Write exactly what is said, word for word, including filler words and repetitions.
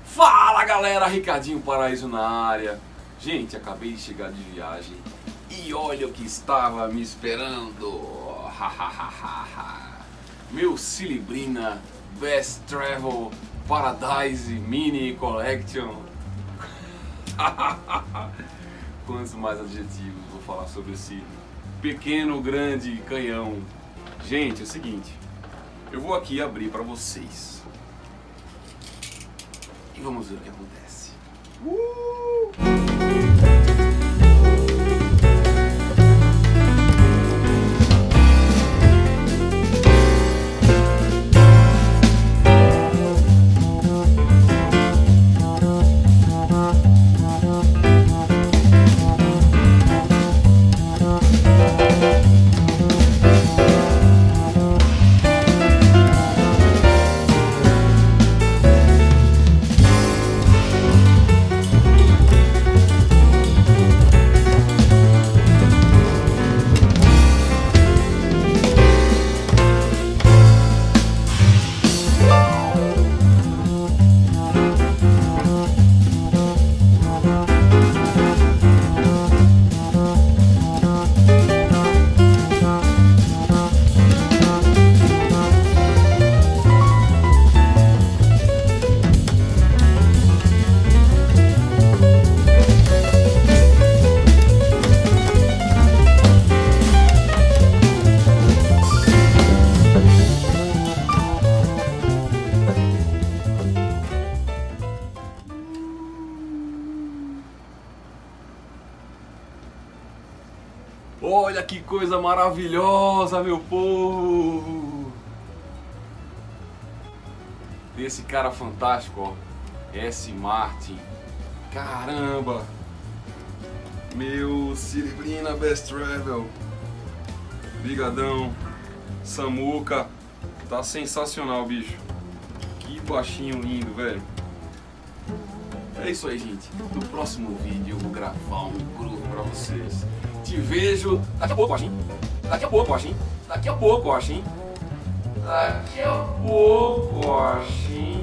Fala galera, Ricardinho Paraíso na área. Gente, acabei de chegar de viagem e olha o que estava me esperando. Meu Celebrina Best Travel Paradise Mini Collection. Quantos mais adjetivos vou falar sobre esse pequeno, grande canhão. Gente, é o seguinte, eu vou aqui abrir para vocês e vamos ver o que acontece. Uh! Olha que coisa maravilhosa, meu povo! Esse cara fantástico, ó, S. Martin. Caramba! Meu Celebrina Best Travel. Brigadão. Samuca. Tá sensacional, bicho. Que baixinho lindo, velho. É isso aí, gente. No próximo vídeo eu vou gravar um grupo pra vocês. Te vejo daqui a pouco, acho, hein? Daqui a pouco, acho, hein? Daqui a pouco, acho, hein? Daqui a pouco, acho, hein?